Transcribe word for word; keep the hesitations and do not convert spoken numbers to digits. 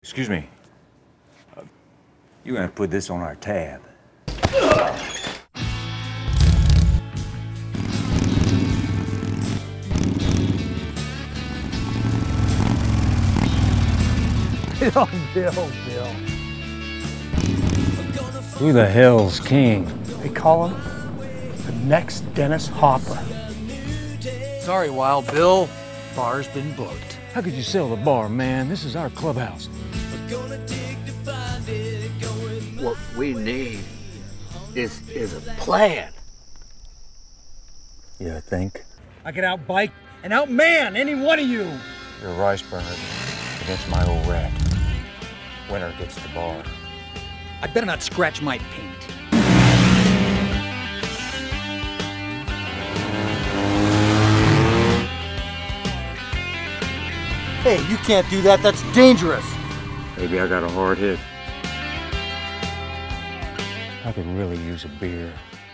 Excuse me. Uh, you're gonna put this on our tab. Bill, Bill, Bill. Who the hell's king? They call him the next Dennis Hopper. Sorry, Wild Bill. Bar's been booked. How could you sell the bar, man? This is our clubhouse. What we need is is a plan. You think? I can outbike and outman any one of you. You're a rice burner against my old rat. Winner gets the bar. I better not scratch my paint. Hey, you can't do that. That's dangerous. Maybe I got a hard hit. I could really use a beer.